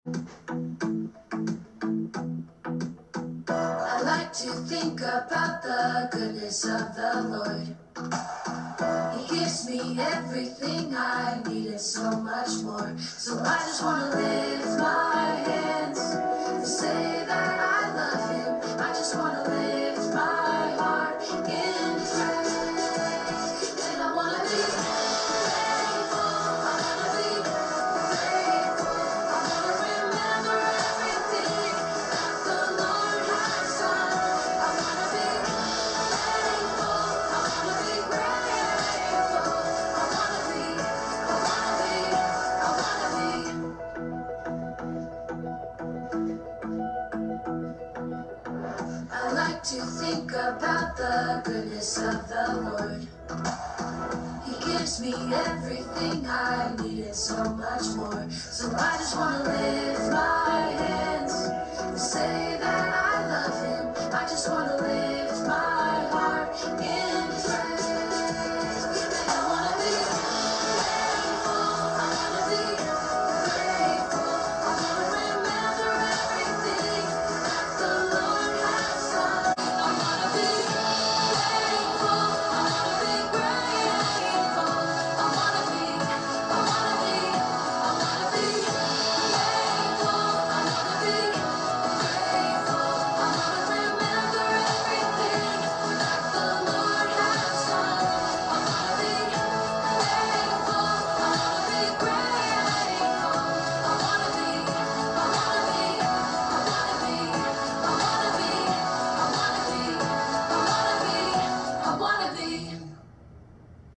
I like to think about the goodness of the Lord. He gives me everything I need and so much more. So I just want to lift my hands and say that I love Him. I just want to lift my heart in praise. And I want to be grateful. I want to be grateful. I want to remember everything that the Lord has done. I want to be grateful. I want to be grateful. I want to be, I want to be, I want to be. I like to think about the goodness of the Lord. He gives me everything I need and so much more. So I just want to live